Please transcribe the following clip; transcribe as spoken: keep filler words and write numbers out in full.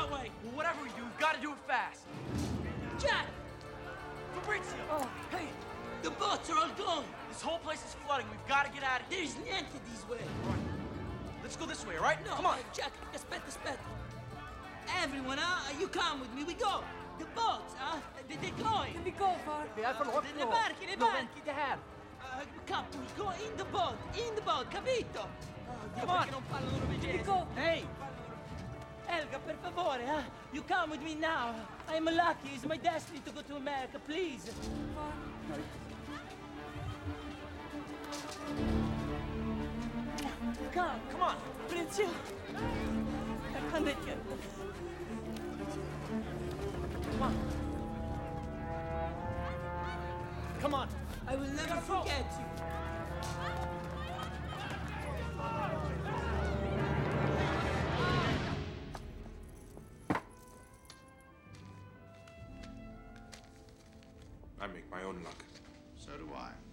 way. Well, whatever we do, we've got to do it fast. Jack! Fabrizio! Oh, hey, the boats are all gone. This whole place is flooding. We've got to get out of here. There's niente this way. All right. Let's go this way, all right? No, Come on. uh, Jack, aspetta, aspetta. Everyone, huh? You come with me, we go. The boats, huh? They, they're going. Can we go, far? Le barche, le barche. the hand. Uh, Capo, go in the boat, in the boat, capito? Oh, Dio, Come on. perché non parlano norvegese? Go. Hey! Helga, per favore, huh? You come with me now. I'm lucky. It's my destiny to go to America, please. Come, Come on. Fabrizio. Quando è che... Come on. Come on. I will never Gotta go. forget you. I make my own luck. So do I.